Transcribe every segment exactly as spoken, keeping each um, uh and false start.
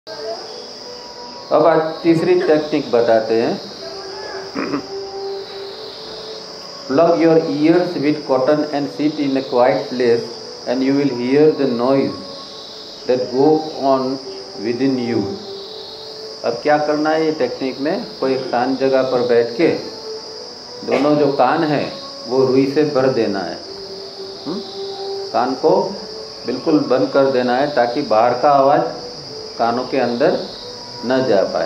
अब आज तीसरी टेक्निक बताते हैं। Plug your ears with cotton and sit in a quiet place and you will hear the noise that go on within you. अब क्या करना है ये टेक्निक में, कोई एक शांत जगह पर बैठ के दोनों जो कान है वो रुई से भर देना है। हुँ? कान को बिल्कुल बंद कर देना है ताकि बाहर का आवाज़ कानों के अंदर न जा पाए।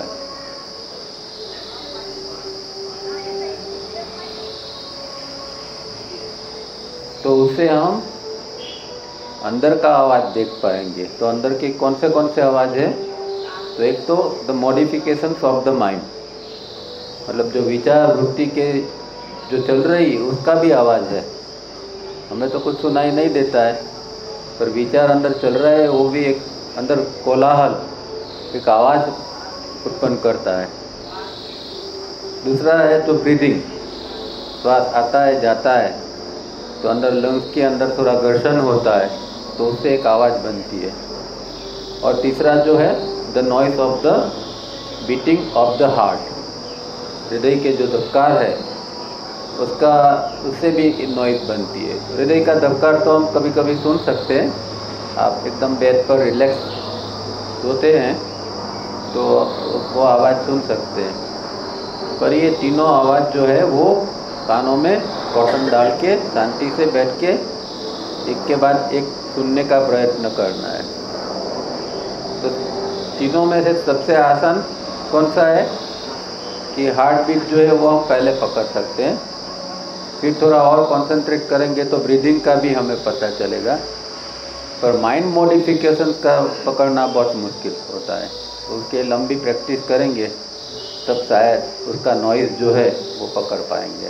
तो उससे हम अंदर का आवाज़ देख पाएंगे। तो अंदर के कौन से कौन से आवाज़ है? तो एक तो the modifications of the mind, मतलब जो विचार वृत्ति के जो चल रही उसका भी आवाज़ है। हमें तो कुछ सुनाई नहीं देता है, पर विचार अंदर चल रहा है, वो भी एक अंदर कोलाहल, एक आवाज़ उत्पन्न करता है। दूसरा है तो ब्रीदिंग, श्वास आता है जाता है तो अंदर लंग्स के अंदर थोड़ा घर्षण होता है तो उससे एक आवाज़ बनती है। और तीसरा जो है the noise of the beating of the heart, हृदय के जो धबकार है उसका उससे भी नॉइस बनती है। हृदय का धबकार तो हम कभी कभी सुन सकते हैं, आप एकदम बेड पर रिलैक्स सोते हैं तो वो आवाज़ सुन सकते हैं। पर ये तीनों आवाज़ जो है वो कानों में कॉटन डाल के शांति से बैठ के एक के बाद एक सुनने का प्रयत्न करना है। तो तीनों में से सबसे आसान कौन सा है कि हार्ट बीट जो है वो हम पहले पकड़ सकते हैं, फिर थोड़ा और कंसंट्रेट करेंगे तो ब्रीदिंग का भी हमें पता चलेगा। पर माइंड मॉडिफिकेशन का पकड़ना बहुत मुश्किल होता है, तो उसके लंबी प्रैक्टिस करेंगे तब शायद उसका नॉइज़ जो है वो पकड़ पाएंगे।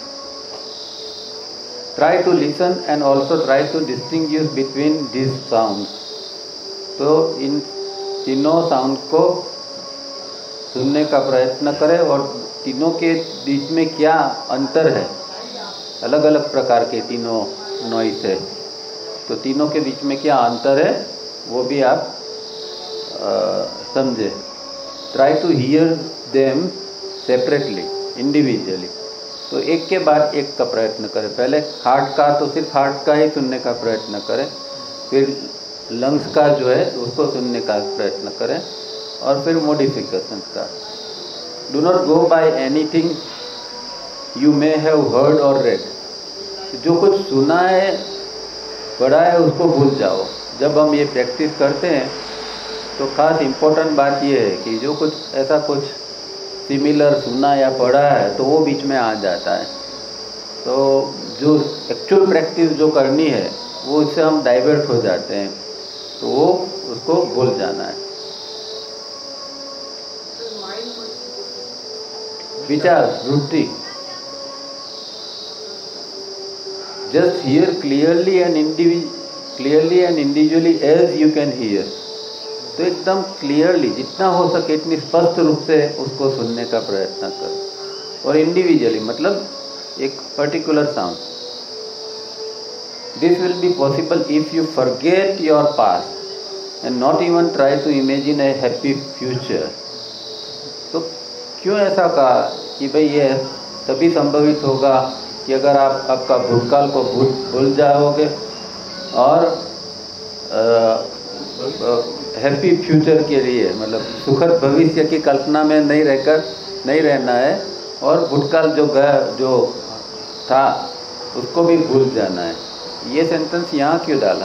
Try to listen and also try to distinguish between these sounds. तो इन तीनों साउंड को सुनने का प्रयत्न करें और तीनों के बीच में क्या अंतर है। अलग अलग प्रकार के तीनों नॉइस है, तो तीनों के बीच में क्या अंतर है वो भी आप समझे। Try to hear them separately, individually. तो एक के बाद एक का प्रयत्न करें। पहले हार्ट का तो सिर्फ हार्ट का ही सुनने का प्रयत्न करें, फिर लंग्स का जो है उसको सुनने का प्रयत्न करें, और फिर मॉडिफिकेशन का। Do not go by anything you may have heard or read. जो कुछ सुना है पढ़ा है उसको भूल जाओ। जब हम ये प्रैक्टिस करते हैं तो खास इम्पोर्टेंट बात ये है कि जो कुछ ऐसा कुछ सिमिलर सुना या पढ़ा है तो वो बीच में आ जाता है। तो जो एक्चुअल प्रैक्टिस जो करनी है वो इससे हम डाइवर्ट हो जाते हैं, तो वो उसको भूल जाना है। विचार वृत्ति, just hear clearly and individually clearly and individually as you can hear. तो एकदम क्लियरली जितना हो सके इतनी स्पष्ट रूप से उसको सुनने का प्रयत्न करो, और इंडिविजुअली मतलब एक particular sound. This will be possible if you forget your past and not even try to imagine a happy future. तो क्यों ऐसा कहा कि भाई ये तभी संभवित होगा कि अगर आप आपका भूतकाल को भूल भूल जाओगे और हैप्पी फ्यूचर के लिए, मतलब सुखद भविष्य की कल्पना में नहीं रहकर नहीं रहना है, और भूतकाल जो गया जो था उसको भी भूल जाना है। ये सेंटेंस यहाँ क्यों डाला?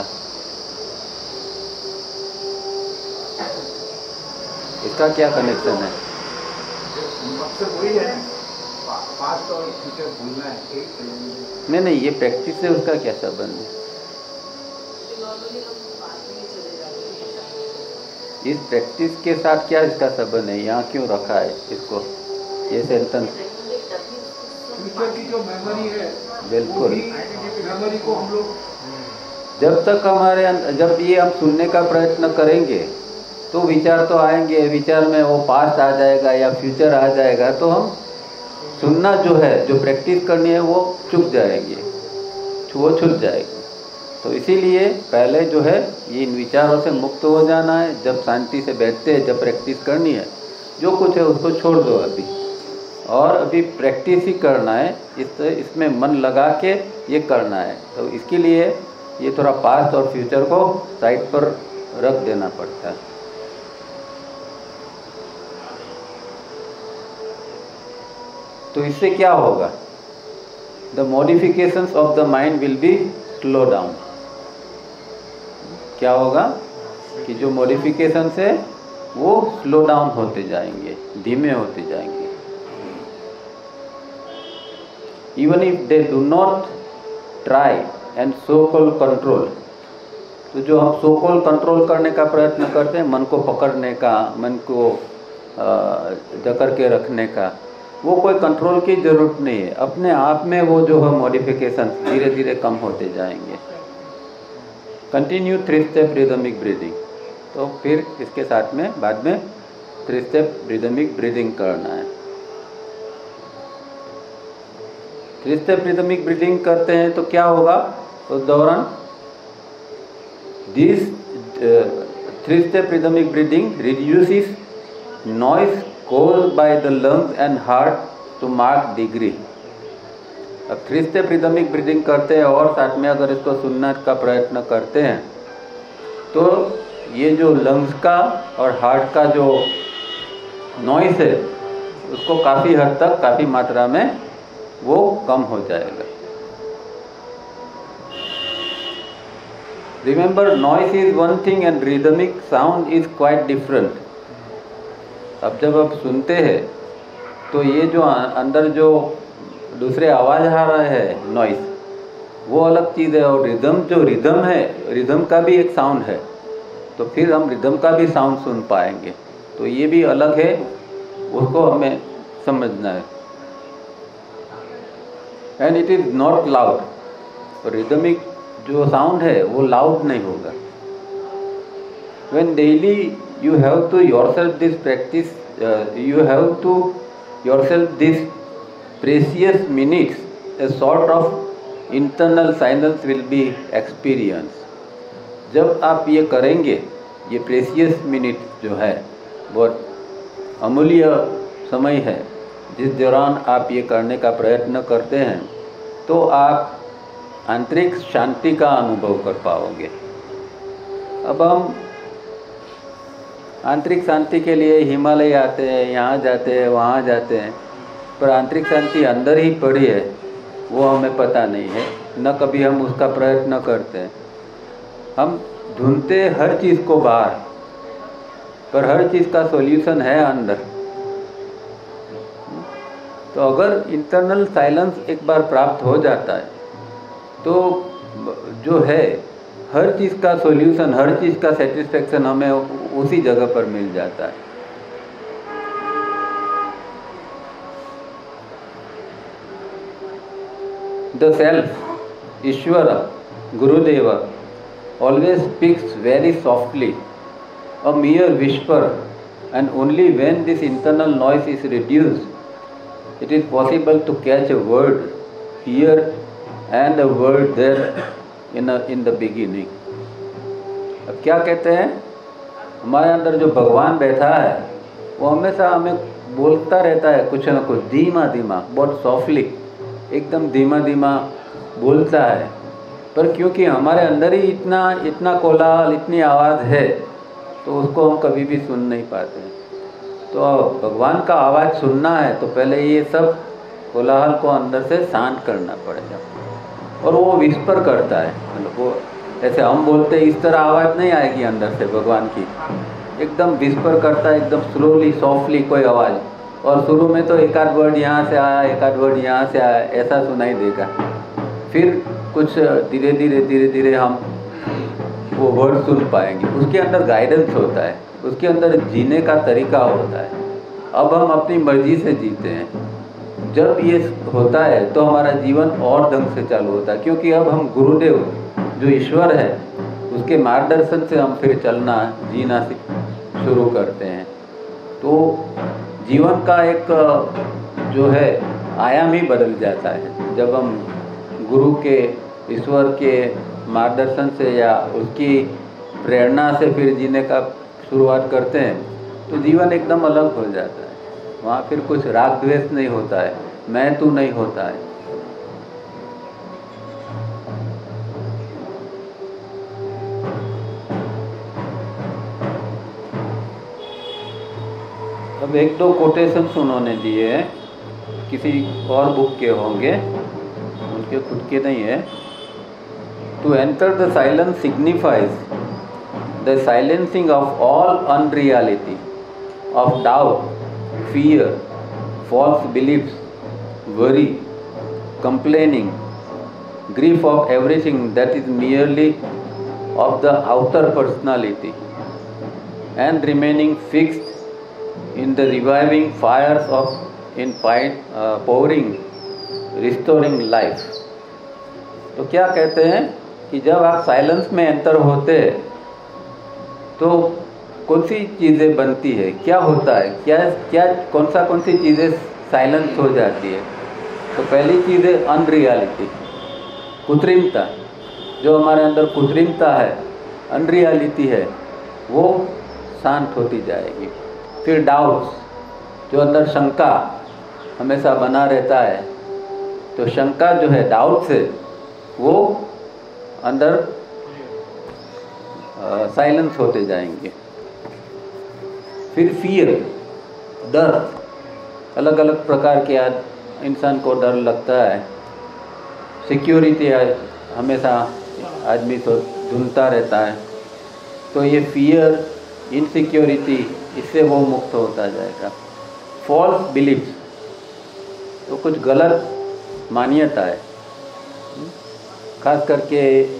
इसका क्या कनेक्शन है? पास्ट और फ्यूचर भूलना है। नहीं नहीं, ये प्रैक्टिस से उसका क्या संबंध है? इस प्रैक्टिस के साथ क्या इसका संबंध है? यहाँ क्यों रखा है इसको, ये सेंटेंस? फ्यूचर की जो मेमोरी है, बिल्कुल, मेमोरी को हम लोग जब तक हमारे जब ये हम सुनने का प्रयत्न करेंगे तो विचार तो आएंगे, विचार में वो पास्ट आ जाएगा या फ्यूचर आ जाएगा, तो हम सुनना जो है, जो प्रैक्टिस करनी है वो चूक जाएंगे, वो छूट जाएगी। तो इसीलिए पहले जो है ये इन विचारों से मुक्त हो जाना है। जब शांति से बैठते हैं, जब प्रैक्टिस करनी है, जो कुछ है उसको छोड़ दो अभी, और अभी प्रैक्टिस ही करना है। इस इसमें मन लगा के ये करना है। तो इसके लिए ये थोड़ा पास्ट और फ्यूचर को साइड पर रख देना पड़ता है। तो इससे क्या होगा? The modifications of the mind will be slow down. क्या होगा कि जो मॉडिफिकेशंस है वो स्लो डाउन होते जाएंगे, धीमे होते जाएंगे। Even if they do not try and so call control, तो जो हम सो कॉल कंट्रोल करने का प्रयत्न करते हैं, मन को पकड़ने का, मन को जकड़ के रखने का, वो कोई कंट्रोल की जरूरत नहीं है। अपने आप में वो जो है मॉडिफिकेशन धीरे धीरे कम होते जाएंगे। Continue three step rhythmic breathing. तो फिर इसके साथ में बाद में थ्री स्टेप रिदमिक ब्रीदिंग करना है। थ्री स्टेप रिदमिक ब्रीदिंग करते हैं तो क्या होगा उस दौरान? This three step rhythmic breathing reduces noise caused by the lungs and heart to mark degree। अब थ्री स्टेप रिदमिक ब्रीदिंग करते हैं और साथ में अगर इसको सुनने का प्रयत्न करते हैं तो ये जो लंग्स का और हार्ट का जो नॉइस है उसको काफ़ी हद तक, काफ़ी मात्रा में वो कम हो जाएगा। Remember, noise is one thing and rhythmic sound is quite different. अब जब आप सुनते हैं तो ये जो अंदर जो दूसरे आवाज़ आ रहा है नॉइस, वो अलग चीज़ है। और रिदम, जो रिदम है, रिदम का भी एक साउंड है, तो फिर हम रिदम का भी साउंड सुन पाएंगे। तो ये भी अलग है, उसको हमें समझना है। And it is not loud. Rhythmic जो साउंड है वो लाउड नहीं होगा। When daily you have to yourself this practice, uh, you have to yourself this precious minutes, a sort of internal silence will be experienced। जब आप ये करेंगे, ये प्रेसियस मिनट जो है बहुत अमूल्य समय है, जिस दौरान आप ये करने का प्रयत्न करते हैं, तो आप आंतरिक शांति का अनुभव कर पाओगे। अब हम आंतरिक शांति के लिए हिमालय आते हैं, यहाँ जाते हैं, वहाँ जाते हैं, पर आंतरिक शांति अंदर ही पड़ी है वो हमें पता नहीं है, न कभी हम उसका प्रयत्न करते हैं। हम ढूंढते हर चीज़ को बाहर, पर हर चीज़ का सॉल्यूशन है अंदर। तो अगर इंटरनल साइलेंस एक बार प्राप्त हो जाता है तो जो है हर चीज़ का सॉल्यूशन, हर चीज़ का सेटिस्फेक्शन हमें उसी जगह पर मिल जाता है। The self, Ishwar, Gurudev always speaks very softly, a mere whisper, and only when this internal noise is reduced, it is possible to catch a word here and a word there in a, in the beginning। अब क्या कहते हैं? हमारे अंदर जो भगवान बैठा है वो हमेशा हमें बोलता रहता है कुछ ना कुछ, धीमा धीमा, बहुत सॉफ्टली, एकदम धीमा धीमा बोलता है। पर क्योंकि हमारे अंदर ही इतना इतना कोलाहल, इतनी आवाज़ है, तो उसको हम कभी भी सुन नहीं पाते हैं। तो भगवान का आवाज़ सुनना है तो पहले ये सब कोलाहल को अंदर से शांत करना पड़ेगा। और वो विस्पर करता है, मतलब वो ऐसे हम बोलते इस तरह आवाज़ नहीं आएगी अंदर से भगवान की, एकदम विस्पर करता है, एकदम स्लोली, सॉफ्टली कोई आवाज़। और शुरू में तो एक आध वर्ड यहाँ से आया, एक आध वर्ड यहाँ से आया, ऐसा सुनाई देगा। फिर कुछ धीरे धीरे धीरे धीरे हम वो वर्ड सुन पाएंगे। उसके अंदर गाइडेंस होता है, उसके अंदर जीने का तरीका होता है। अब हम अपनी मर्जी से जीते हैं। जब ये होता है तो हमारा जीवन और ढंग से चालू होता है, क्योंकि अब हम गुरुदेव जो ईश्वर है उसके मार्गदर्शन से हम फिर चलना, जीना शुरू करते हैं। तो जीवन का एक जो है आयाम ही बदल जाता है जब हम गुरु के ईश्वर के मार्गदर्शन से या उसकी प्रेरणा से फिर जीने का शुरुआत करते हैं तो जीवन एकदम अलग हो जाता है। वहाँ फिर कुछ राग द्वेष नहीं होता है, मैं तू नहीं होता है। अब एक दो कोटेशंस उन्होंने दिए हैं, किसी और बुक के होंगे, उनके खुद के नहीं है। To enter the silence signifies the silencing of all unreality of doubt, fear, false beliefs, worry, complaining, grief of everything that is merely of the outer personality, and remaining fixed in the reviving fires of in uh, pouring, restoring life. तो क्या कहते हैं कि जब आप silence में enter होते तो कौन सी चीज़ें बनती है, क्या होता है, क्या क्या कौन सा कौन सी चीज़ें साइलेंस हो जाती है। तो पहली चीज़ है अनरियलिटी, कृत्रिमता। जो हमारे अंदर कृत्रिमता है, अनरियलिटी है, वो शांत होती जाएगी। फिर डाउट्स, जो अंदर शंका हमेशा बना रहता है, तो शंका जो है डाउट से वो अंदर साइलेंस होते जाएंगे। फिर फियर, डर, अलग अलग प्रकार के इंसान को डर लगता है। सिक्योरिटी हमेशा आदमी तो ढूंढता रहता है, तो ये फियर, इनसिक्योरिटी, इससे वो मुक्त होता जाएगा। फॉल्स बिलीफ्स, तो कुछ गलत मान्यता है, खास करके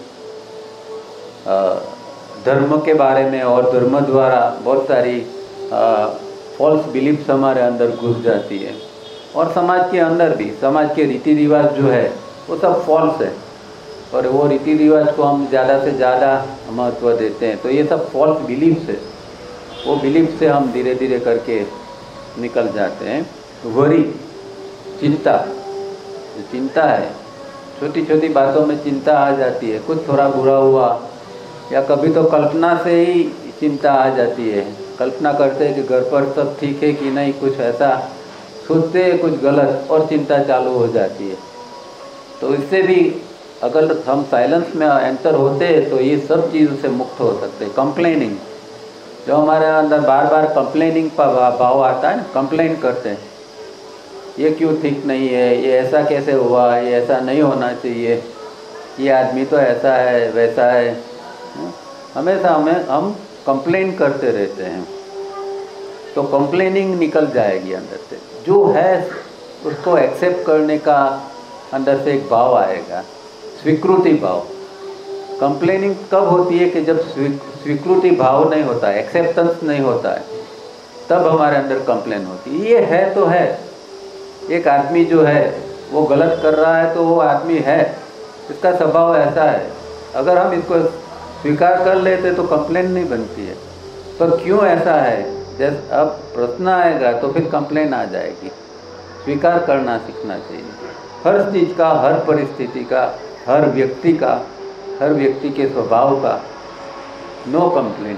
धर्म के बारे में, और धर्म द्वारा बहुत सारी फॉल्स बिलीफ्स हमारे अंदर घुस जाती है। और समाज के अंदर भी, समाज के रीति रिवाज जो है वो सब फॉल्स है, और वो रीति रिवाज को हम ज़्यादा से ज़्यादा महत्व देते हैं। तो ये सब फॉल्स बिलीफ्स है, वो बिलीफ से हम धीरे धीरे करके निकल जाते हैं। वरी, चिंता, चिंता है, छोटी छोटी बातों में चिंता आ जाती है। कुछ थोड़ा बुरा हुआ या कभी तो कल्पना से ही चिंता आ जाती है। कल्पना करते हैं कि घर पर सब ठीक है कि नहीं, कुछ ऐसा सोचते हैं कुछ गलत, और चिंता चालू हो जाती है। तो इससे भी अगर हम साइलेंस में एंटर होते हैं तो ये सब चीज़ों से मुक्त हो सकते हैं। कंप्लेनिंग, जो हमारे अंदर बार बार कंप्लेनिंग का भाव आता है ना, कंप्लेन करते हैं, ये क्यों ठीक नहीं है, ये ऐसा कैसे हुआ, ये ऐसा नहीं होना चाहिए, ये आदमी तो ऐसा है वैसा है, हमेशा हमें हम कंप्लेन करते रहते हैं। तो कंप्लेनिंग निकल जाएगी अंदर से। जो है उसको एक्सेप्ट करने का अंदर से एक भाव आएगा, स्वीकृति भाव। कंप्लेनिंग कब होती है कि जब स्वीकृति भाव नहीं होता है, एक्सेप्टेंस नहीं होता है, तब हमारे अंदर कंप्लेन होती है। ये है तो है, एक आदमी जो है वो गलत कर रहा है तो वो आदमी है, इसका स्वभाव ऐसा है। अगर हम इसको स्वीकार कर लेते तो कंप्लेन नहीं बनती है। पर क्यों ऐसा है, जब अब प्रश्न आएगा तो फिर कंप्लेन आ जाएगी। स्वीकार करना सीखना चाहिए, हर चीज़ का, हर परिस्थिति का, हर व्यक्ति का, हर व्यक्ति के स्वभाव का। No complain.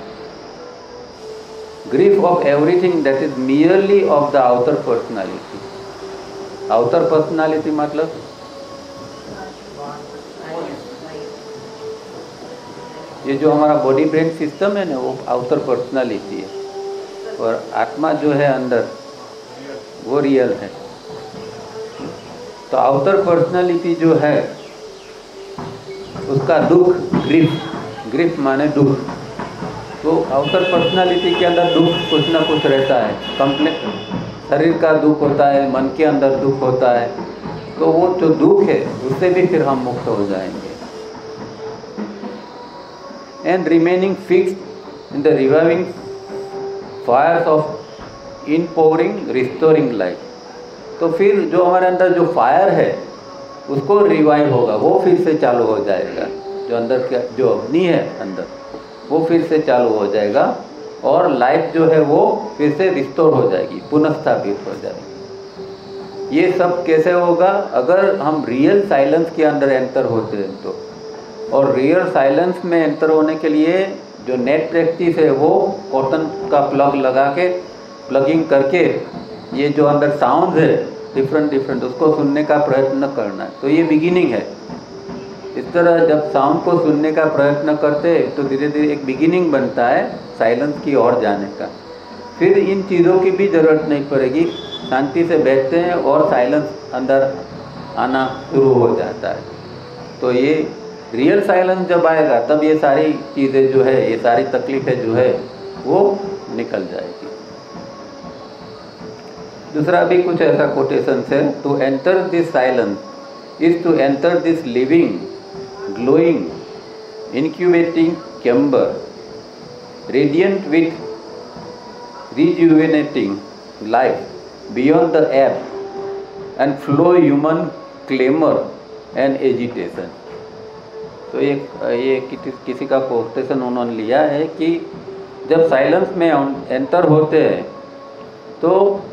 Grief of everything that is merely of the outer personality. Outer personality मतलब ये जो हमारा बॉडी ब्रेन सिस्टम है ना, वो आउटर पर्सनालिटी है, और आत्मा जो है अंदर वो रियल है। तो आउटर पर्सनालिटी जो है उसका दुख, ग्रीफ, ग्रीफ माने दुख। तो आउटर पर्सनालिटी के अंदर दुख कुछ ना कुछ रहता है। कंप्लेन, शरीर का दुख होता है, मन के अंदर दुख होता है। तो वो जो दुख है उससे भी फिर हम मुक्त हो जाएंगे। And remaining fixed in the reviving fires of inpouring restoring life. तो फिर जो हमारे अंदर जो फायर है उसको रिवाइव होगा, वो फिर से चालू हो जाएगा। जो अंदर का जो अग्नि है अंदर, वो फिर से चालू हो जाएगा, और लाइफ जो है वो फिर से रिस्टोर हो जाएगी, पुनः स्थापित हो जाएगी। ये सब कैसे होगा? अगर हम रियल साइलेंस के अंदर एंटर होते हैं तो। और रियल साइलेंस में एंटर होने के लिए जो नेट प्रैक्टिस है वो कॉटन का प्लग लगा के प्लगिंग करके ये जो अंदर साउंड है डिफरेंट डिफरेंट उसको सुनने का प्रयत्न करना है। तो ये बिगिनिंग है। इस तरह जब साउंड को सुनने का प्रयत्न करते तो धीरे धीरे एक बिगिनिंग बनता है साइलेंस की ओर जाने का। फिर इन चीज़ों की भी ज़रूरत नहीं पड़ेगी, शांति से बैठते हैं और साइलेंस अंदर आना शुरू हो जाता है। तो ये रियल साइलेंस जब आएगा तब ये सारी चीज़ें जो है, ये सारी तकलीफें जो है वो निकल जाएगी। दूसरा भी कुछ ऐसा कोटेशन है, to enter this silence is to enter this living glowing incubating chamber radiant with rejuvenating life beyond the ebb and flow human clamor and agitation। तो एक ये कि, किसी का कोटेशन उन्होंने लिया है कि जब साइलेंस में एंटर होते हैं तो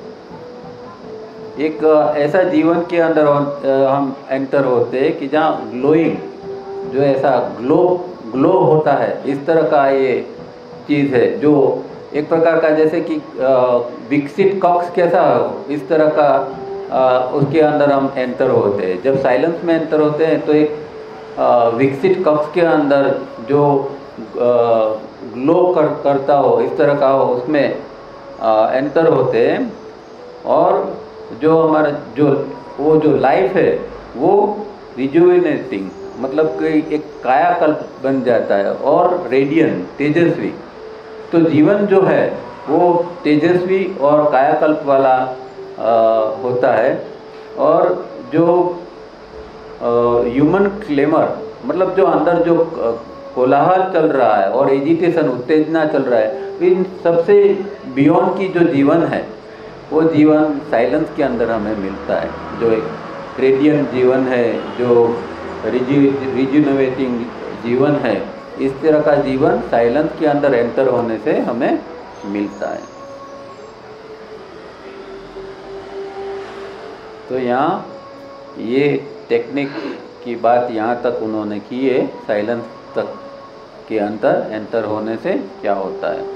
एक ऐसा जीवन के अंदर हम एंटर होते हैं कि जहाँ ग्लोइंग जो ऐसा ग्लो ग्लो होता है, इस तरह का ये चीज़ है जो एक प्रकार का जैसे कि विकसित कक्ष कैसा हो, इस तरह का आ, उसके अंदर हम एंटर होते हैं। जब साइलेंस में एंटर होते हैं तो एक आ, विकसित कक्ष के अंदर जो ग्लो कर, करता हो, इस तरह का हो, उसमें आ, एंटर होते हैं। और जो हमारा जो वो जो लाइफ है वो रिजुविनेटिंग मतलब कि एक कायाकल्प बन जाता है और रेडियंट तेजस्वी। तो जीवन जो है वो तेजस्वी और कायाकल्प वाला आ, होता है। और जो ह्यूमन क्लेमर मतलब जो अंदर जो कोलाहल चल रहा है और एजिटेशन उत्तेजना चल रहा है, इन सबसे बियॉन्ड की जो जीवन है वो जीवन साइलेंस के अंदर हमें मिलता है। जो एक रेडियंट जीवन है, जो रिजुनोवेटिंग जीवन है, इस तरह का जीवन साइलेंस के अंदर एंटर होने से हमें मिलता है। तो यहाँ ये टेक्निक की बात यहाँ तक उन्होंने की है, साइलेंस तक के अंदर एंटर होने से क्या होता है।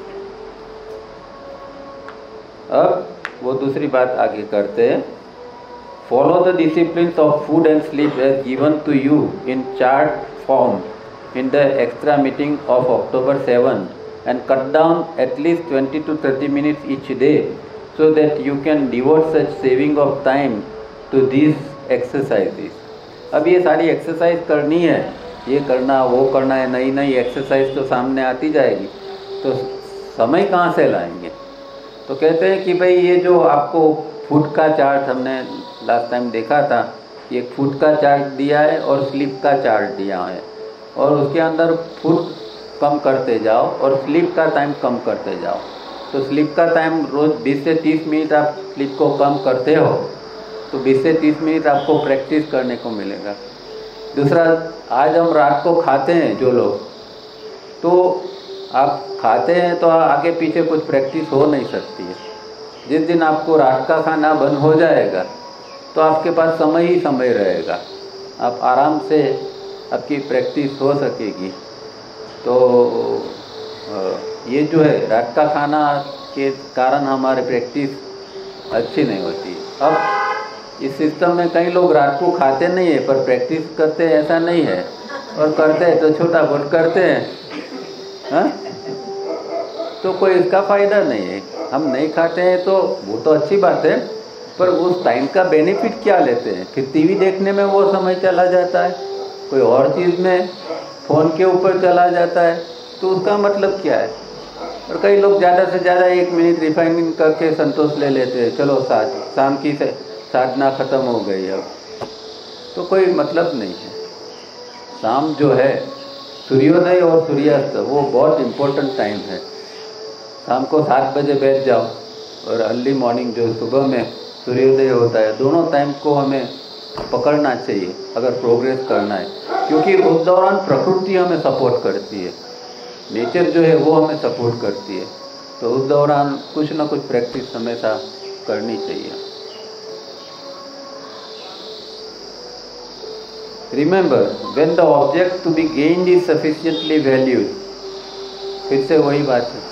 अब वो दूसरी बात आगे करते हैं। Follow the disciplines of food and sleep as given to you in chart form in the extra meeting of October seventh and cut down at least twenty to thirty minutes each day so that you can devote such saving of time to these exercises। अब ये सारी exercise करनी है, ये करना वो करना है, नई नई एक्सरसाइज तो सामने आती जाएगी, तो समय कहाँ से लाएंगे? तो कहते हैं कि भाई ये जो आपको फूड का चार्ट हमने लास्ट टाइम देखा था, ये फूड का चार्ट दिया है और स्लीप का चार्ट दिया है, और उसके अंदर फूड कम करते जाओ और स्लीप का टाइम कम करते जाओ। तो स्लीप का टाइम रोज़ बीस से तीस मिनट आप स्लीप को कम करते हो तो बीस से तीस मिनट आपको प्रैक्टिस करने को मिलेगा। दूसरा, आज हम रात को खाते हैं जो लोग, तो आप खाते हैं तो आगे पीछे कुछ प्रैक्टिस हो नहीं सकती है। जिस दिन आपको रात का खाना बंद हो जाएगा तो आपके पास समय ही समय रहेगा, आप आराम से आपकी प्रैक्टिस हो सकेगी। तो ये जो है रात का खाना के कारण हमारी प्रैक्टिस अच्छी नहीं होती। अब इस सिस्टम में कई लोग रात को खाते नहीं है पर प्रैक्टिस करते हैं, ऐसा नहीं है, और करते हैं तो छोटा बहुत करते हैं, हाँ? तो कोई इसका फ़ायदा नहीं है। हम नहीं खाते हैं तो वो तो अच्छी बात है, पर उस टाइम का बेनिफिट क्या लेते हैं? फिर टीवी देखने में वो समय चला जाता है, कोई और चीज़ में फ़ोन के ऊपर चला जाता है, तो उसका मतलब क्या है? और कई लोग ज़्यादा से ज़्यादा एक मिनट रिफाइनिंग करके संतोष ले लेते हैं, चलो साथ शाम की से साधना ख़त्म हो गई अब, तो कोई मतलब नहीं है। शाम जो है सूर्योदय और सूर्यास्त वो बहुत इम्पोर्टेंट टाइम है। शाम को सात बजे बैठ जाओ और अर्ली मॉर्निंग जो सुबह में सूर्योदय होता है, दोनों टाइम को हमें पकड़ना चाहिए अगर प्रोग्रेस करना है, क्योंकि उस दौरान प्रकृति हमें सपोर्ट करती है, नेचर जो है वो हमें सपोर्ट करती है। तो उस दौरान कुछ ना कुछ प्रैक्टिस हमेशा करनी चाहिए। Remember, when the object to be gained is sufficiently valued, फिर से वही बात है,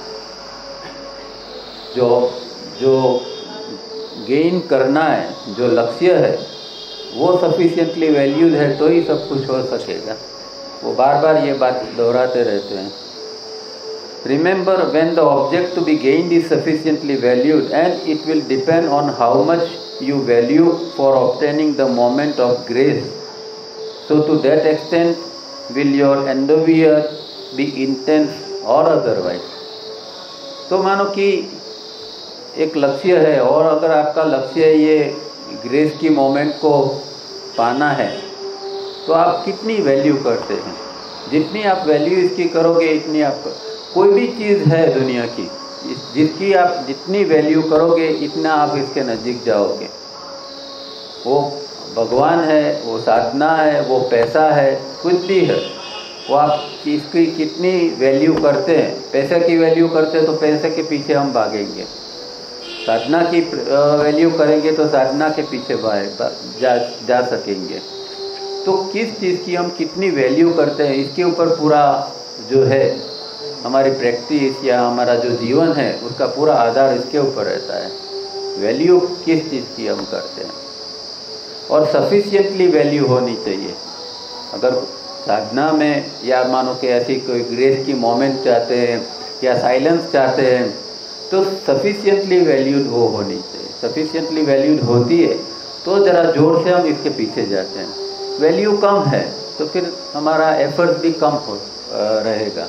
जो जो गेन करना है, जो लक्ष्य है, वो sufficiently valued है तो ही सब कुछ हो सकेगा। वो बार बार ये बात दोहराते रहते हैं। Remember, when the object to be gained is sufficiently valued, and it will depend on how much you value for obtaining the moment of grace. So to that extent will your endeavor be intense or otherwise. तो मानो कि एक लक्ष्य है, और अगर आपका लक्ष्य ये ग्रेस की मोमेंट को पाना है, तो आप कितनी वैल्यू करते हैं। जितनी आप वैल्यू इसकी करोगे, इतनी आप, कोई भी चीज़ है दुनिया की जिसकी आप जितनी वैल्यू करोगे, इतना आप इसके नज़दीक जाओगे। वो भगवान है, वो साधना है, वो पैसा है, कुछ भी है, वो आप इसकी कितनी वैल्यू करते हैं। पैसे की वैल्यू करते हैं तो पैसे के पीछे हम भागेंगे, साधना की वैल्यू करेंगे तो साधना के पीछे जा जा सकेंगे। तो किस चीज़ की हम कितनी वैल्यू करते हैं, इसके ऊपर पूरा जो है हमारी प्रैक्टिस या हमारा जो जीवन है, उसका पूरा आधार इसके ऊपर रहता है। वैल्यू किस चीज़ की हम करते हैं, और सफिशिएंटली वैल्यू होनी चाहिए। अगर साधना में या मानो कि ऐसी कोई ग्रेस की मोमेंट चाहते हैं या साइलेंस चाहते हैं, तो सफिशिएंटली वैल्यूड वो होनी चाहिए। सफिशिएंटली वैल्यूड होती है तो ज़रा जोर से हम इसके पीछे जाते हैं। वैल्यू कम है तो फिर हमारा एफर्ट भी कम हो रहेगा।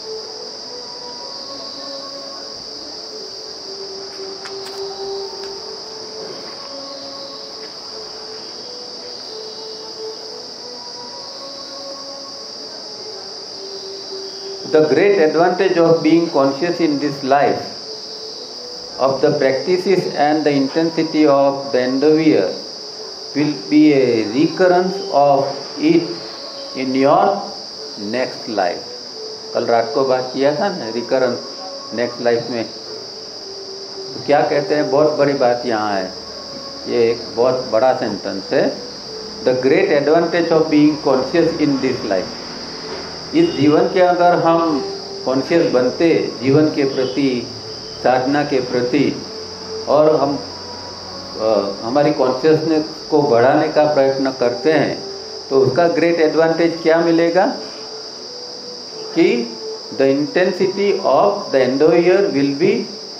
The great advantage of being conscious in this life of the practices and the intensity of the endeavor will be a recurrence of it in your next life. कल रात को बात किया था ना, recurrence next life में। तो क्या कहते हैं, बहुत बड़ी बात यहाँ है, ये एक बहुत बड़ा सेंटेंस है। The great advantage of being conscious in this life, इस जीवन के अगर हम कॉन्शियस बनते जीवन के प्रति, साधना के प्रति, और हम आ, हमारी कॉन्शियसनेस को बढ़ाने का प्रयत्न करते हैं, तो उसका ग्रेट एडवांटेज क्या मिलेगा कि the intensity of the endeavour will be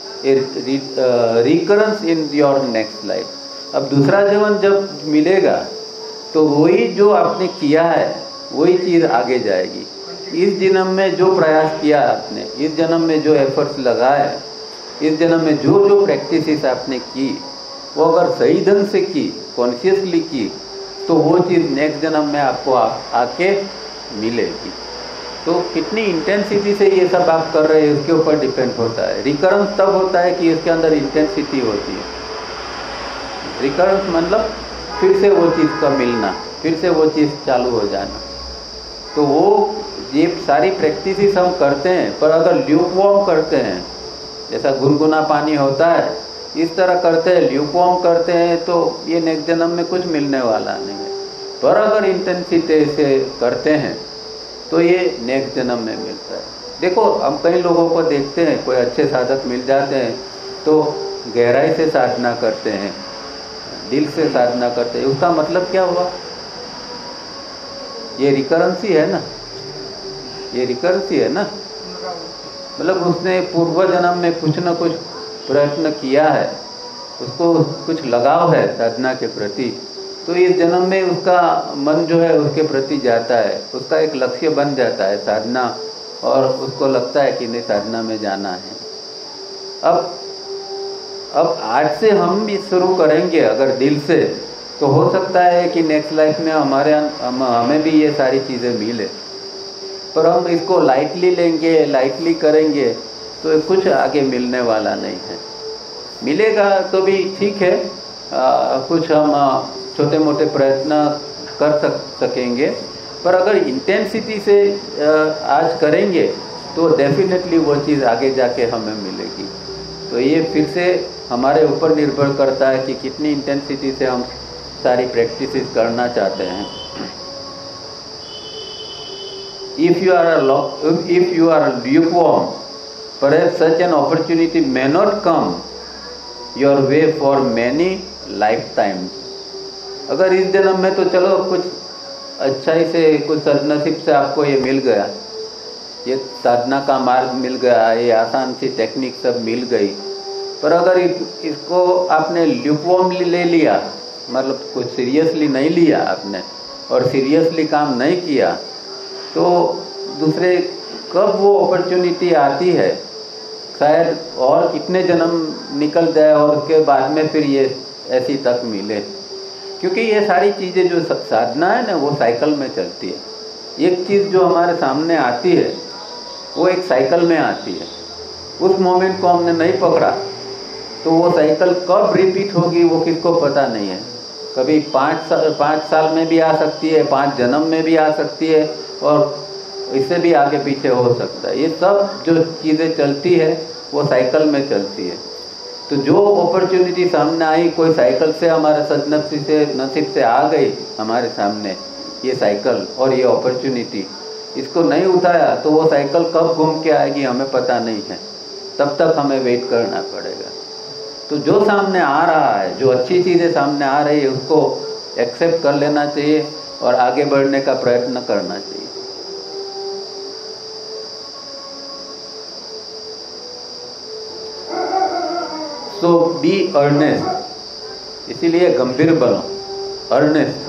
recurrence in your next life. अब दूसरा जीवन जब मिलेगा तो वही जो आपने किया है वही चीज़ आगे जाएगी। इस जन्म में जो प्रयास किया आपने, इस जन्म में जो एफर्ट्स लगाए, इस जन्म में जो जो प्रैक्टिसेस आपने की, वो अगर सही ढंग से की, कॉन्शियसली की, तो वो चीज़ नेक्स्ट जन्म में आपको आ, आके मिलेगी। तो कितनी इंटेंसिटी से ये सब आप कर रहे हैं उसके ऊपर डिपेंड होता है। रिकरेंस तब होता है कि इसके अंदर इंटेंसिटी होती है। रिकरेंस मतलब फिर से वो चीज़ का मिलना, फिर से वो चीज़ चालू हो जाना। तो वो ये सारी प्रैक्टिसेस हम करते हैं, पर अगर ल्यूकवार्म करते हैं, जैसा गुनगुना पानी होता है, इस तरह करते हैं, ल्यूकवार्म करते हैं, तो ये नेक्स्ट जन्म में कुछ मिलने वाला नहीं है। पर अगर इंटेंसिटी से करते हैं तो ये नेक्स्ट जन्म में मिलता है। देखो, हम कई लोगों को देखते हैं, कोई अच्छे साधक मिल जाते हैं तो गहराई से साधना करते हैं, दिल से साधना करते हैं। उसका मतलब क्या हुआ, ये रिकरेंसी है ना, ये रिकरेंसी है ना, मतलब उसने पूर्व जन्म में कुछ न कुछ प्रयत्न किया है, उसको कुछ लगाव है साधना के प्रति, तो इस जन्म में उसका मन जो है उसके प्रति जाता है, उसका एक लक्ष्य बन जाता है साधना, और उसको लगता है कि नहीं साधना में जाना है। अब अब आज से हम भी शुरू करेंगे अगर दिल से, तो हो सकता है कि नेक्स्ट लाइफ में हमारे हम, हमें भी ये सारी चीज़ें मिले, पर हम इसको लाइटली लेंगे, लाइटली करेंगे तो कुछ आगे मिलने वाला नहीं है। मिलेगा तो भी ठीक है, आ, कुछ हम छोटे मोटे प्रयत्न कर सक सकेंगे, पर अगर इंटेंसिटी से आ, आज करेंगे तो डेफिनेटली वो चीज़ आगे जाके हमें मिलेगी। तो ये फिर से हमारे ऊपर निर्भर करता है कि कितनी इंटेंसिटी से हम सारी प्रैक्टिसेस करना चाहते हैं। If you are a lo- if you are lukewarm, perhaps such an opportunity may not come your way for many lifetimes. अगर इस जन्म में तो चलो कुछ अच्छाई से, कुछ सदनसीब से आपको ये मिल गया, ये साधना का मार्ग मिल गया, ये आसान सी टेक्निक सब मिल गई, पर अगर इसको आपने ल्यूकवार्मली ले लिया, मतलब कुछ सीरियसली नहीं लिया आपने और सीरियसली काम नहीं किया, तो दूसरे कब वो अपॉर्चुनिटी आती है, शायद और कितने जन्म निकल जाए और उसके बाद में फिर ये ऐसी तक मिले। क्योंकि ये सारी चीज़ें जो साधना है ना, वो साइकिल में चलती है। एक चीज़ जो हमारे सामने आती है वो एक साइकिल में आती है, उस मोमेंट को हमने नहीं पकड़ा तो वो साइकिल कब रिपीट होगी वो किसको पता नहीं है। कभी पाँच साल पाँच साल में भी आ सकती है, पाँच जन्म में भी आ सकती है, और इससे भी आगे पीछे हो सकता है। ये सब जो चीज़ें चलती है वो साइकिल में चलती है। तो जो अपॉर्चुनिटी सामने आई, कोई साइकिल से हमारे सदनसीब से नसीब से आ गई हमारे सामने ये साइकिल और ये अपॉर्चुनिटी, इसको नहीं उठाया तो वो साइकिल कब घूम के आएगी हमें पता नहीं है, तब तक हमें वेट करना पड़ेगा। तो जो सामने आ रहा है, जो अच्छी चीज़ें सामने आ रही है, उसको एक्सेप्ट कर लेना चाहिए और आगे बढ़ने का प्रयत्न करना चाहिए। सो बी अर्नेस्ट, इसीलिए गंभीर बनो, earnest.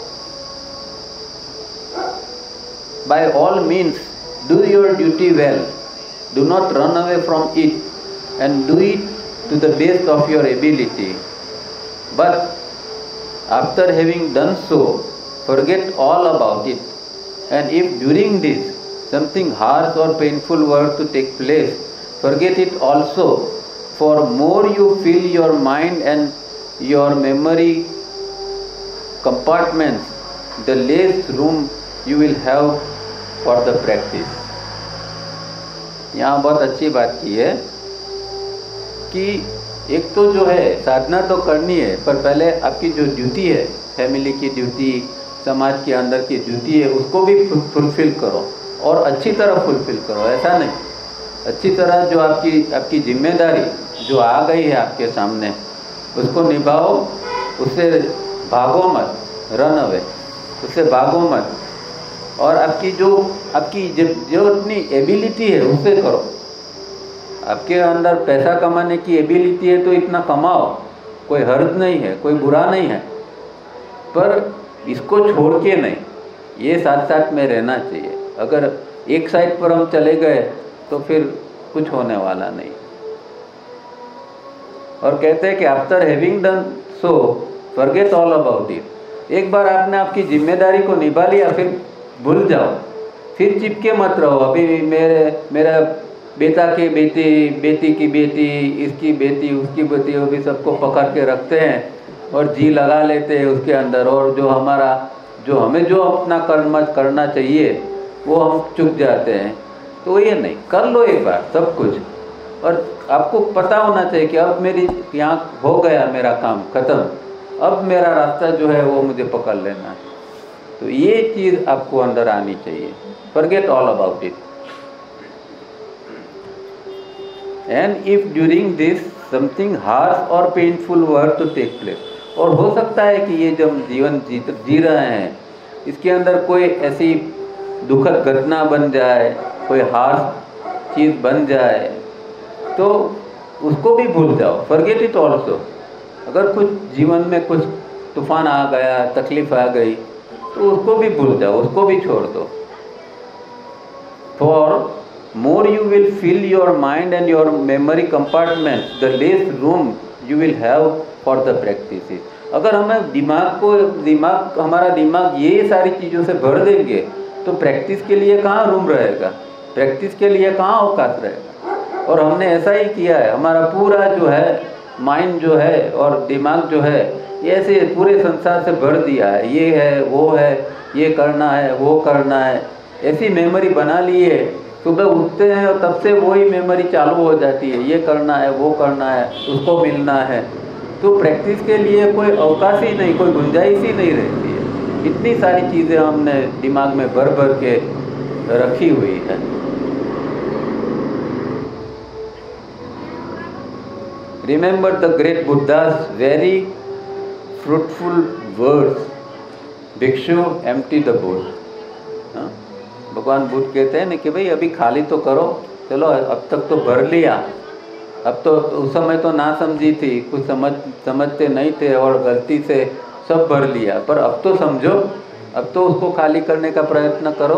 By all means do your duty well, do not run away from it, and do it to the best of your ability. But after having done so, forget all about it. And if during this something harsh or painful were to take place, forget it also. For more you fill your mind and your memory compartments, the less room you will have for the practice. यहाँ बहुत अच्छी बात की है कि एक तो जो है साधना तो करनी है, पर पहले आपकी जो ड्यूटी है, फैमिली की ड्यूटी, समाज के अंदर की ड्यूटी है, उसको भी फुलफिल करो और अच्छी तरह फुलफिल करो। ऐसा नहीं, अच्छी तरह जो आपकी आपकी जिम्मेदारी जो आ गई है आपके सामने, उसको निभाओ, उससे भागो मत, रन अवे, उससे भागो मत। और आपकी जो आपकी जो अपनी एबिलिटी है उससे करो। आपके अंदर पैसा कमाने की एबिलिटी है तो इतना कमाओ, कोई हर्ज नहीं है, कोई बुरा नहीं है, पर इसको छोड़ के नहीं, ये साथ साथ में रहना चाहिए। अगर एक साइड पर हम चले गए तो फिर कुछ होने वाला नहीं। और कहते हैं कि after having done so forget all about it. एक बार आपने आपकी जिम्मेदारी को निभा लिया, फिर भूल जाओ, फिर चिपके मत रहो। अभी मेरे मेरा बेटा की बेटी, बेटी की बेटी, इसकी बेटी, उसकी बेटी, वो भी सबको पकड़ के रखते हैं और जी लगा लेते हैं उसके अंदर, और जो हमारा जो हमें जो अपना कर्म करना चाहिए वो हम चुक जाते हैं। तो ये नहीं, कर लो एक बार सब कुछ, और आपको पता होना चाहिए कि अब मेरी यहाँ हो गया मेरा काम खत्म, अब मेरा रास्ता जो है वो मुझे पकड़ लेना है। तो ये चीज़ आपको अंदर आनी चाहिए, forget all about it. And if during this something harsh or painful were to take place, और हो सकता है कि ये जब जीवन जी जी रहे हैं इसके अंदर कोई ऐसी दुखद घटना बन जाए, कोई हार्श चीज़ बन जाए, तो उसको भी भूल जाओ, फॉरगेट इट ऑल्सो। अगर कुछ जीवन में कुछ तूफान आ गया, तकलीफ आ गई, तो उसको भी भूल जाओ, उसको भी छोड़ दो। For more you will fill your mind and your memory compartments, the less room you will have for the practices. अगर हमें दिमाग को दिमाग हमारा दिमाग ये सारी चीज़ों से भर देंगे तो प्रैक्टिस के लिए कहाँ रूम रहेगा, प्रैक्टिस के लिए कहाँ अवकाश रहेगा। और हमने ऐसा ही किया है, हमारा पूरा जो है माइंड जो है और दिमाग जो है ये ऐसे पूरे संसार से भर दिया है, ये है वो है, ये करना है वो करना है, ऐसी मेमोरी बना ली है। सुबह उठते हैं और तब से वही मेमोरी चालू हो जाती है, ये करना है वो करना है, उसको मिलना है। तो प्रैक्टिस के लिए कोई अवकाश ही नहीं, कोई गुंजाइश ही नहीं रहती है। इतनी सारी चीज़ें हमने दिमाग में भर भर के रखी हुई है। Remember the great Buddha's very fruitful words, भिक्षु empty the bowl। हाँ? भगवान बुद्ध कहते हैं ना कि भाई अभी खाली तो करो, चलो अब तक तो भर लिया, अब तो उस समय तो ना समझी थी, कुछ समझ समझते नहीं थे और गलती से सब भर लिया, पर अब तो समझो, अब तो उसको खाली करने का प्रयत्न करो।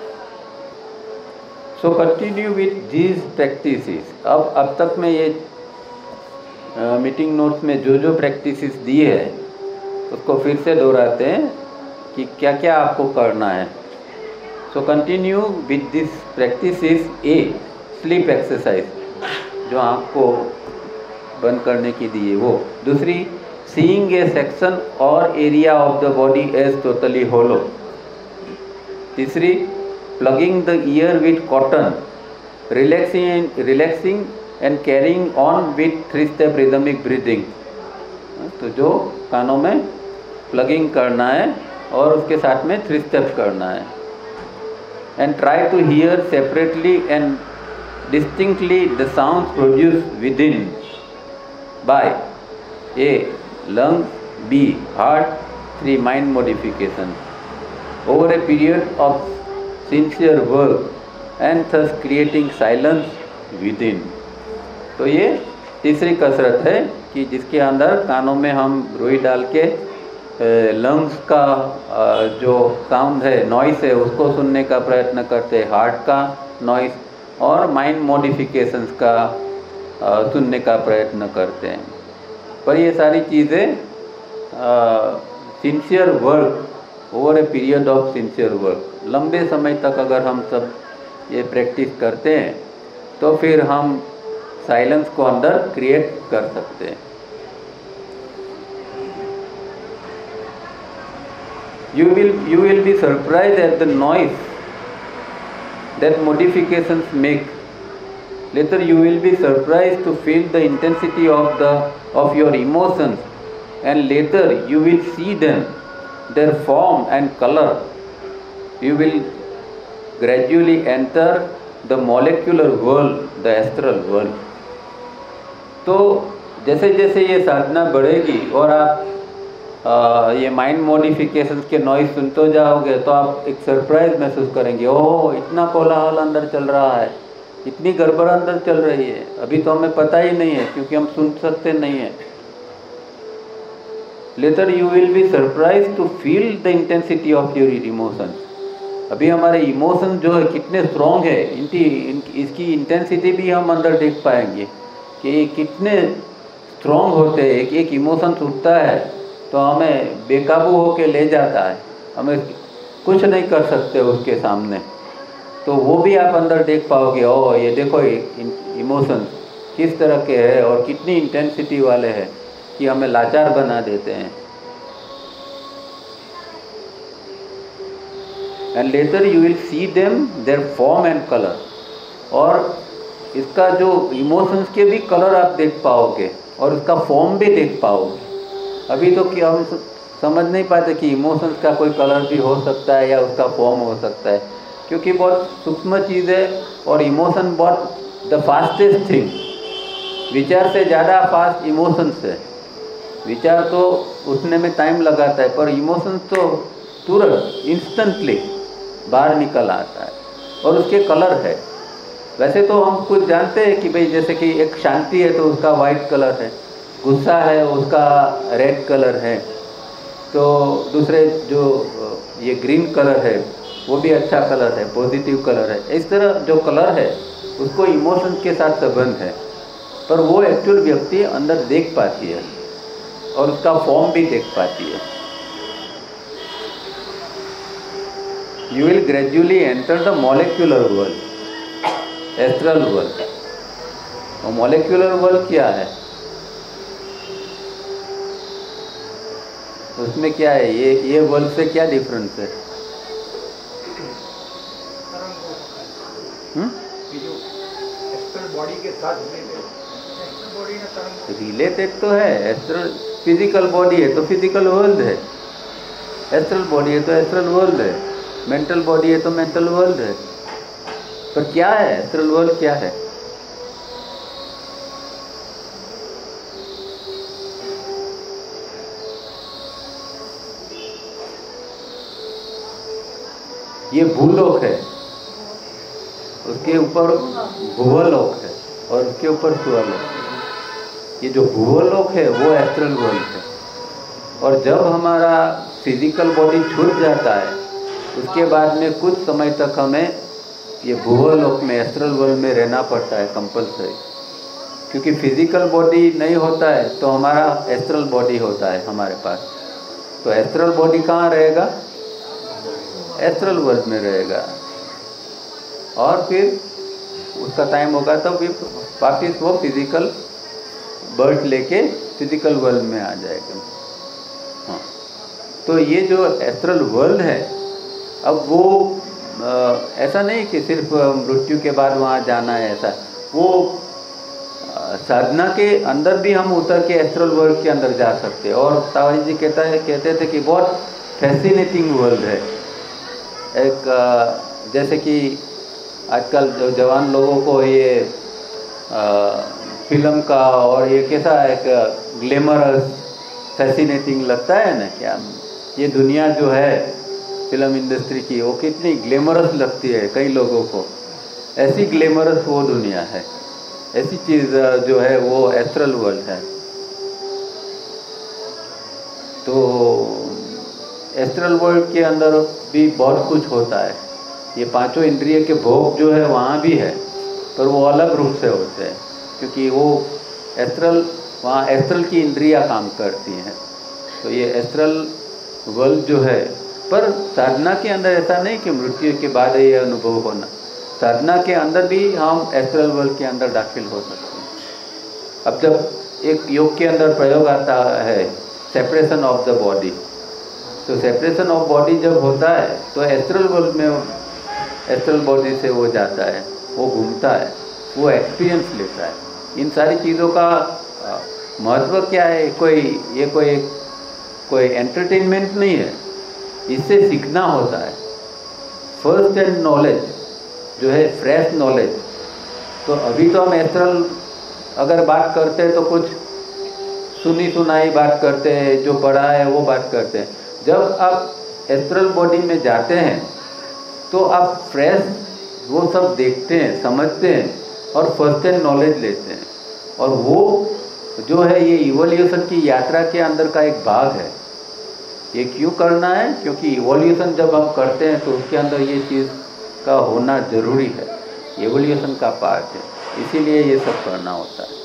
So continue with these practices. अब अब तक मैं ये मीटिंग नोट्स में जो जो प्रैक्टिसेस दी है उसको फिर से दोहराते हैं कि क्या क्या आपको करना है। So continue with this practices. A sleep exercise, जो आँख को बंद करने की दी है वो। दूसरी, seeing a section or area of the body as totally hollow. तीसरी, plugging the ear with cotton, relaxing relaxing and carrying on with three step rhythmic breathing. तो जो कानों में प्लगिंग करना है और उसके साथ में थ्री स्टेप करना है। And try to hear separately and distinctly the sounds produced within by A. lungs, B. heart, three. mind modification over a period of sincere work and thus creating silence within। तो ये तीसरी कसरत है कि जिसके अंदर कानों में हम रुई डाल के लंग्स का जो साउंड है, नॉइस है, उसको सुनने का प्रयत्न करते हैं, हार्ट का नॉइस और माइंड मॉडिफिकेशंस का आ, सुनने का प्रयत्न करते हैं। पर ये सारी चीज़ें sincere work, over a period of sincere work, लंबे समय तक अगर हम सब ये प्रैक्टिस करते हैं तो फिर हम साइलेंस को अंदर क्रिएट कर सकते हैं। You will you will be surprise at the noise that modifications make. Later you will be surprised to feel the intensity of the of your emotions, and later you will see them, their form and color. You will gradually enter the molecular world, the astral world. तो जैसे जैसे ये साधना बढ़ेगी और आप आ, ये mind modifications के noise सुनते जाओगे तो आप एक सरप्राइज महसूस करेंगे, ओह इतना कोलाहल अंदर चल रहा है, इतनी गड़बड़ अंदर चल रही है, अभी तो हमें पता ही नहीं है क्योंकि हम सुन सकते नहीं है। Later you will be surprise to feel the intensity of your emotion. अभी हमारे इमोशन जो है कितने स्ट्रॉन्ग है, इनकी इन, इसकी इंटेंसिटी भी हम अंदर देख पाएंगे कि कितने स्ट्रॉन्ग होते हैं। एक एक इमोशन उठता है तो हमें बेकाबू होके ले जाता है, हमें कुछ नहीं कर सकते उसके सामने। तो वो भी आप अंदर देख पाओगे, ओ ये देखो इमोशंस किस तरह के हैं और कितनी इंटेंसिटी वाले हैं कि हमें लाचार बना देते हैं। And later you will see them their form and colour, और इसका जो इमोशंस के भी कलर आप देख पाओगे और उसका फॉर्म भी देख पाओगे। अभी तो कि हम समझ नहीं पाते कि इमोशंस का कोई कलर भी हो सकता है या उसका फॉर्म हो सकता है, क्योंकि बहुत सूक्ष्म चीज़ है और इमोशन बहुत द फास्टेस्ट थिंग। विचार से ज़्यादा फास्ट इमोशंस है। विचार तो उठने में टाइम लगाता है, पर इमोशंस तो तुरंत इंस्टेंटली बाहर निकल आता है और उसके कलर है। वैसे तो हम कुछ जानते हैं कि भाई जैसे कि एक शांति है तो उसका वाइट कलर है, गुस्सा है उसका रेड कलर है, तो दूसरे जो ये ग्रीन कलर है वो भी अच्छा कलर है, पॉजिटिव कलर है। इस तरह जो कलर है उसको इमोशंस के साथ संबंध है, पर वो एक्चुअल व्यक्ति अंदर देख पाती है और उसका फॉर्म भी देख पाती है। You will gradually enter the molecular world, astral world. और मॉलिक्यूलर वर्ल्ड क्या है, उसमें क्या है, ये ये वर्ल्ड से क्या डिफरेंस है? हम्म बॉडी के साथ रिलेटेड तो है। एस्ट्रल फिजिकल बॉडी है तो फिजिकल वर्ल्ड है, एस्ट्रल बॉडी है तो एस्ट्रल वर्ल्ड है। मेंटल बॉडी है तो मेंटल वर्ल्ड है, पर क्या है एस्ट्रल वर्ल्ड क्या है? ये भूलोक है, उसके ऊपर भुवलोक है और उसके ऊपर सुवलोक है। ये जो भुवलोक है वो एस्ट्रल वर्ल्ड है। और जब हमारा फिजिकल बॉडी छूट जाता है उसके बाद में कुछ समय तक हमें ये भुवलोक में एस्ट्रल वर्ल्ड में रहना पड़ता है कंपल्सरी, क्योंकि फिजिकल बॉडी नहीं होता है तो हमारा एस्ट्रल बॉडी होता है हमारे पास। तो एस्ट्रल बॉडी कहाँ रहेगा? एस्ट्रल वर्ल्ड में रहेगा। और फिर उसका टाइम होगा तो फिर वापिस वो फिजिकल बर्थ लेके फिजिकल वर्ल्ड में आ जाएगा। हाँ, तो ये जो एस्ट्रल वर्ल्ड है, अब वो आ, ऐसा नहीं कि सिर्फ मृत्यु के बाद वहाँ जाना है, ऐसा वो आ, साधना के अंदर भी हम उतर के एस्ट्रल वर्ल्ड के अंदर जा सकते हैं। और तावड़ी जी कहता है कहते थे कि बहुत फैसिनेटिंग वर्ल्ड है। एक जैसे कि आजकल जो जवान लोगों को ये आ, फिल्म का और ये कैसा एक ग्लैमरस फैसिनेटिंग लगता है ना, क्या ये दुनिया जो है फिल्म इंडस्ट्री की वो कितनी ग्लैमरस लगती है कई लोगों को, ऐसी ग्लैमरस वो दुनिया है। ऐसी चीज़ जो है वो एस्ट्रल वर्ल्ड है। तो एस्ट्रल वर्ल्ड के अंदर भी बहुत कुछ होता है। ये पांचों इंद्रिय के भोग जो है वहाँ भी है, पर वो अलग रूप से होते हैं, क्योंकि वो एस्ट्रल वहाँ एस्ट्रल की इंद्रियाँ काम करती हैं। तो ये एस्ट्रल वर्ल्ड जो है, पर साधना के अंदर ऐसा नहीं कि मृत्यु के बाद ये अनुभव होना। साधना के अंदर भी हम एस्ट्रल वर्ल्ड के अंदर दाखिल हो सकते हैं। अब जब एक योग के अंदर प्रयोग आता है सेपरेशन ऑफ द बॉडी, तो सेपरेशन ऑफ बॉडी जब होता है तो एस्ट्रल वर्ल्ड में एस्ट्रल बॉडी से वो जाता है, वो घूमता है, वो एक्सपीरियंस लेता है। इन सारी चीज़ों का महत्व क्या है? कोई ये कोई कोई एंटरटेनमेंट नहीं है, इससे सीखना होता है। फर्स्ट हैंड नॉलेज जो है फ्रेश नॉलेज। तो अभी तो हम एस्ट्रल अगर बात करते हैं तो कुछ सुनी सुनाई बात करते हैं, जो पढ़ा है वो बात करते हैं। जब आप एस्ट्रल बॉडी में जाते हैं तो आप फ्रेश वो सब देखते हैं, समझते हैं और फर्स्ट हैंड नॉलेज लेते हैं। और वो जो है ये इवोल्यूशन की यात्रा के अंदर का एक भाग है। ये क्यों करना है? क्योंकि इवोल्यूशन जब हम करते हैं तो उसके अंदर ये चीज़ का होना जरूरी है, इवोल्यूशन का पार्ट है, इसीलिए ये सब करना होता है।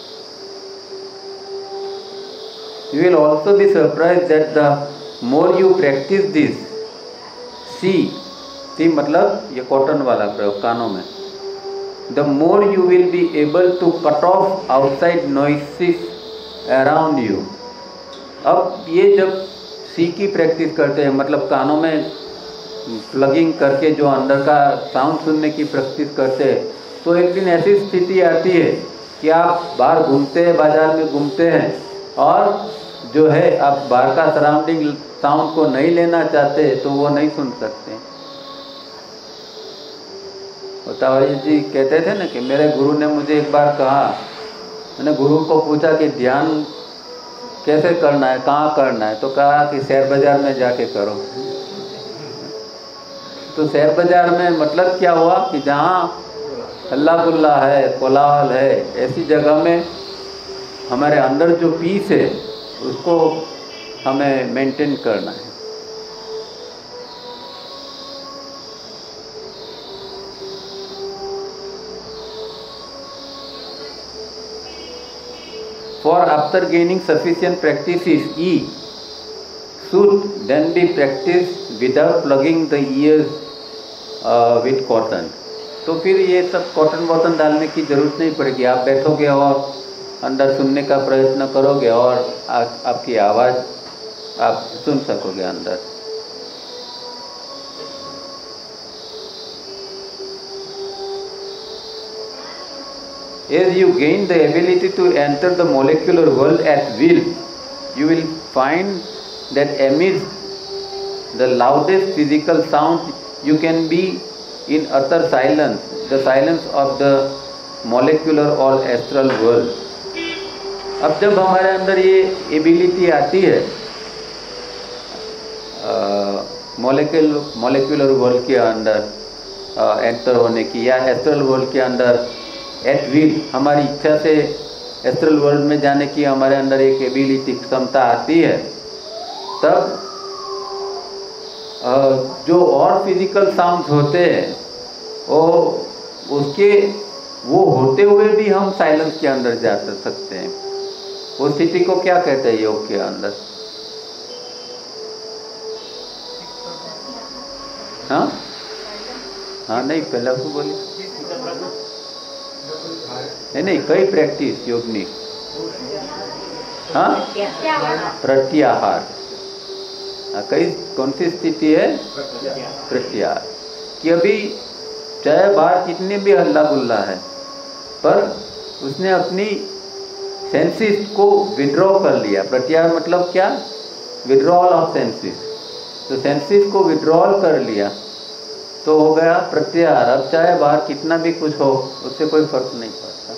You will also be surprised that the more you practice this, see, see मतलब ये कॉटन वाला प्रयोग कानों में, the more you will be able to cut off outside noises around you। अब ये जब सी की प्रैक्टिस करते हैं, मतलब कानों में प्लगिंग करके जो अंदर का साउंड सुनने की प्रैक्टिस करते हैं, तो एक दिन ऐसी स्थिति आती है कि आप बाहर घूमते हैं, बाजार में घूमते हैं और जो है आप बाहर का सराउंडिंग साउंड को नहीं लेना चाहते तो वो नहीं सुन सकते। तावड़ी जी कहते थे ना कि मेरे गुरु ने मुझे एक बार कहा, मैंने गुरु को पूछा कि ध्यान कैसे करना है, कहाँ करना है, तो कहा कि शेयर बाजार में जाके करो। तो शेयर बाजार में मतलब क्या हुआ कि जहाँ हल्ला गुल्ला है, कोलाहल है, ऐसी जगह में हमारे अंदर जो पीस है उसको हमें मेंटेन करना है। For after gaining sufficient practices, E should then be practiced without plugging the ears uh, with cotton। तो फिर ये सब कॉटन वॉटन डालने की जरूरत नहीं पड़ेगी। आप बैठोगे और अंदर सुनने का प्रयत्न करोगे और आ, आपकी आवाज़ आप सुन सकोगे अंदर। As you gain the ability to enter the molecular world at will, you will find that amidst the loudest physical sound you can be in utter silence, the silence of the molecular or astral world. अब जब हमारे अंदर ये ability आती है molecule molecular world के अंदर enter होने की या एस्ट्रल वर्ल्ड के अंदर एट विल हमारी इच्छा से एस्ट्रल वर्ल्ड में जाने की हमारे अंदर एक एबिलिटी क्षमता आती है, तब जो और फिजिकल साउंड्स होते हैं वो उसके वो होते हुए भी हम साइलेंस के अंदर जा सकते हैं। उस स्थिति को क्या कहते हैं योग के अंदर? हाँ हाँ नहीं पहले आपको बोलिए। नहीं नहीं कई प्रैक्टिस योगनी। हाँ प्रत्याहार। कई कौन सी स्थिति है? प्रत्याहार। कि अभी चाहे बाहर कितनी भी हल्ला गुल्ला है पर उसने अपनी सेंसेस को विड्रॉ कर लिया। प्रत्याहार मतलब क्या? Withdrawal of senses. तो सेंसेस को विड्रॉल कर लिया तो हो गया प्रत्याहार। अब चाहे बाहर कितना भी कुछ हो उससे कोई फर्क नहीं पड़ता।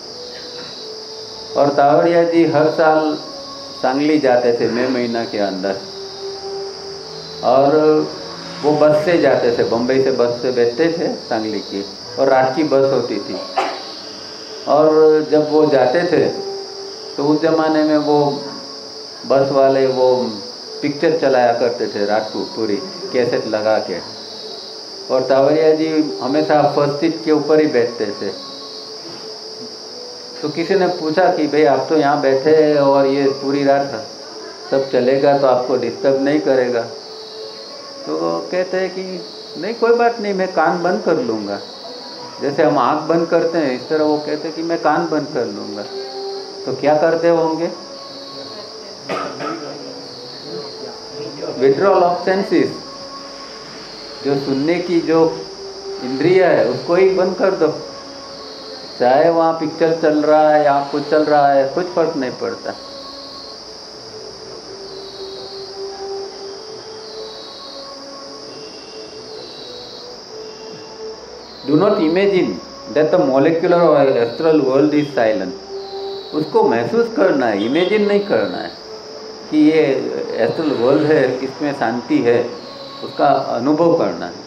और तावड़िया जी हर साल सांगली जाते थे मई महीना के अंदर, और वो बस से जाते थे, बम्बई से बस से बैठते थे सांगली की, और रात की बस होती थी। और जब वो जाते थे तो उस जमाने में वो बस वाले वो पिक्चर चलाया करते थे रात को पूरी कैसेट लगा के, और तावड़िया जी हमेशा फर्स्ट सीट के ऊपर ही बैठते थे। तो किसी ने पूछा कि भाई आप तो यहाँ बैठे हैं और ये पूरी रात सब चलेगा तो आपको डिस्टर्ब नहीं करेगा? तो कहते हैं कि नहीं कोई बात नहीं, मैं कान बंद कर लूँगा। जैसे हम आँख बंद करते हैं इस तरह वो कहते हैं कि मैं कान बंद कर लूँगा। तो क्या करते होंगे? Withdrawal of senses. जो सुनने की जो इंद्रिया है उसको ही बंद कर दो, चाहे वहाँ पिक्चर चल रहा है या कुछ चल रहा है, कुछ फर्क नहीं पड़ता। Do not imagine that the molecular or astral world is silent. उसको महसूस करना है, इमेजिन नहीं करना है कि ये एस्ट्रल वर्ल्ड है, इसमें शांति है, उसका अनुभव करना है।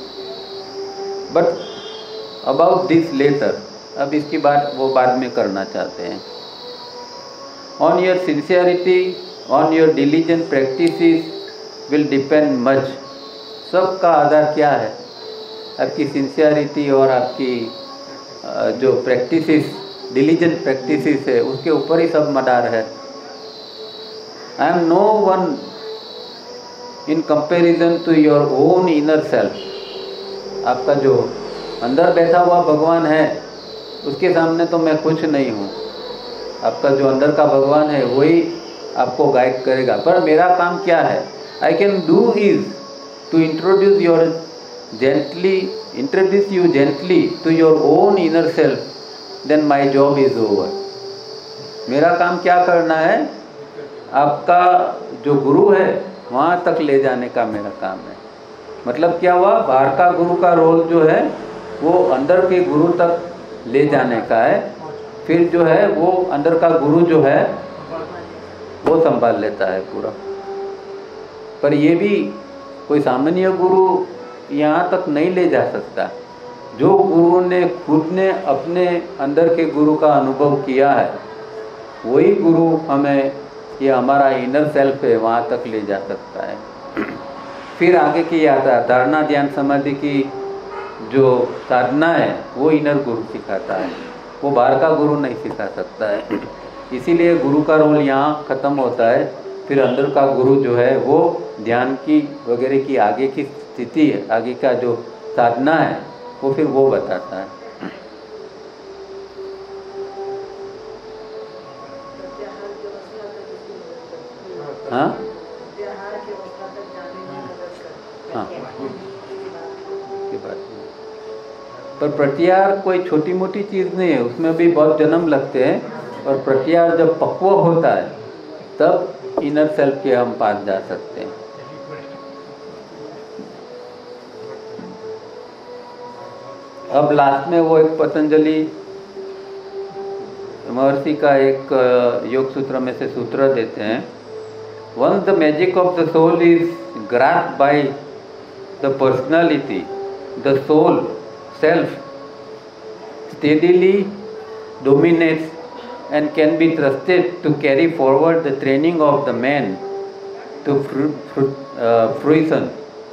बट अबाउट दिस लेटर, अब इसकी बात वो बाद में करना चाहते हैं। On your sincerity, on your diligent practices will depend much. सबका आधार क्या है? आपकी सिंसियरिटी और आपकी जो प्रैक्टिसेस, डिलीजेंट प्रैक्टिसेस है, उसके ऊपर ही सब मदार है। I am no one in comparison to your own inner self. आपका जो अंदर बैठा हुआ भगवान है उसके सामने तो मैं कुछ नहीं हूँ। आपका जो अंदर का भगवान है वही आपको गाइड करेगा। पर मेरा काम क्या है? I can do is to introduce your gently introduce you gently to your own inner self, then my job is over. मेरा काम क्या करना है? आपका जो गुरु है वहाँ तक ले जाने का मेरा काम है। मतलब क्या हुआ? बाहर का गुरु का रोल जो है वो अंदर के गुरु तक ले जाने का है। फिर जो है वो अंदर का गुरु जो है वो संभाल लेता है पूरा। पर ये भी कोई सामान्य गुरु यहाँ तक नहीं ले जा सकता। जो गुरु ने खुद ने अपने अंदर के गुरु का अनुभव किया है वही गुरु हमें, ये हमारा इनर सेल्फ है, वहाँ तक ले जा सकता है। फिर आगे की आता है धारणा ध्यान समाधि की जो साधना है वो इनर गुरु सिखाता है, वो बाहर का गुरु नहीं सिखा सकता है। इसीलिए गुरु का रोल यहाँ ख़त्म होता है। फिर अंदर का गुरु जो है वो ध्यान की वगैरह की आगे की स्थिति है, आगे का जो साधना है वो फिर वो बताता है। हाँ हाँ ये बात है। पर प्रत्याहार कोई छोटी मोटी चीज़ नहीं है, उसमें भी बहुत जन्म लगते हैं। और प्रत्याहार जब पक्व होता है तब इनर सेल्फ के हम पास जा सकते हैं। अब लास्ट में वो एक पतंजलि महर्षि का एक योग सूत्र में से सूत्र देते हैं, once the magic of the soul is grasped by the personality, the soul self steadily dominates and can be trusted to carry forward the training of the man to fruition.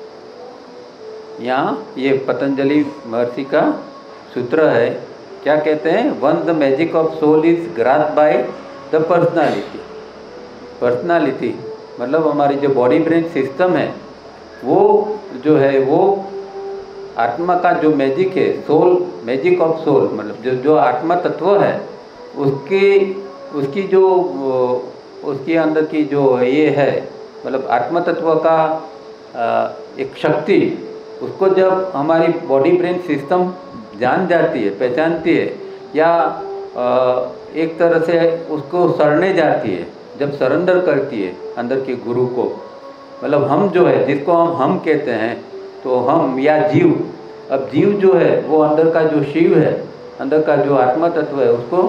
यहाँ ये पतंजलि महर्षि का सूत्र है, क्या कहते हैं? One the magic of soul is grasped by the personality. Personality मतलब हमारी जो बॉडी ब्रेन सिस्टम है, वो जो है वो आत्मा का जो मैजिक है, सोल मैजिक ऑफ सोल मतलब जो जो आत्मा तत्व है, उसकी उसकी जो उसके अंदर की जो ये है मतलब आत्मा तत्व का एक शक्ति, उसको जब हमारी बॉडी ब्रेन सिस्टम जान जाती है, पहचानती है, या एक तरह से उसको सरने जाती है, जब सरेंडर करती है अंदर के गुरु को, मतलब हम जो है जिसको हम हम कहते हैं, तो हम या जीव, अब जीव जो है वो अंदर का जो शिव है, अंदर का जो आत्मा तत्व है, उसको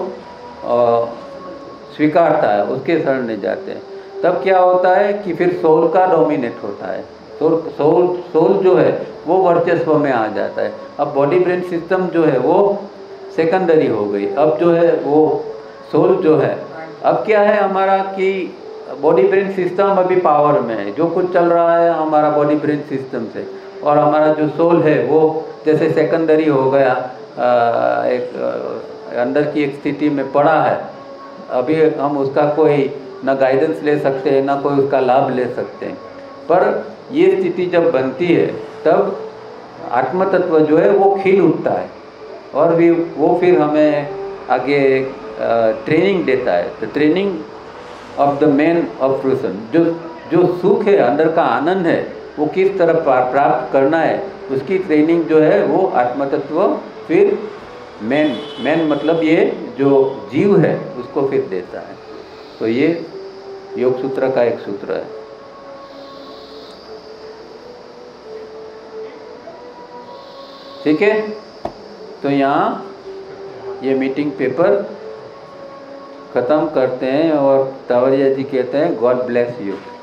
स्वीकारता है, उसके शरण जाते हैं, तब क्या होता है कि फिर सोल का डोमिनेट होता है, सोल सोल सोल जो है वो वर्चस्व में आ जाता है। अब बॉडी ब्रेन सिस्टम जो है वो सेकेंडरी हो गई, अब जो है वो सोल जो है, अब क्या है हमारा कि बॉडी ब्रेन सिस्टम अभी पावर में है, जो कुछ चल रहा है हमारा बॉडी ब्रेन सिस्टम से, और हमारा जो सोल है वो जैसे सेकेंडरी हो गया, आ, एक आ, अंदर की एक स्थिति में पड़ा है, अभी हम उसका कोई ना गाइडेंस ले सकते हैं, ना कोई उसका लाभ ले सकते हैं। पर ये स्थिति जब बनती है तब आत्म तत्व जो है वो खिल उठता है, और भी वो फिर हमें आगे ट्रेनिंग देता है। तो training of the man of fruition, जो जो सुख है, अंदर का आनंद है, वो किस तरह प्राप्त करना है, उसकी ट्रेनिंग जो है वो आत्मतत्व फिर मैन मैन मतलब ये जो जीव है उसको फिर देता है। तो ये योग सूत्र का एक सूत्र है। ठीक है, तो यहाँ ये मीटिंग पेपर ख़त्म करते हैं और तावरिया जी कहते हैं गॉड ब्लेस यू।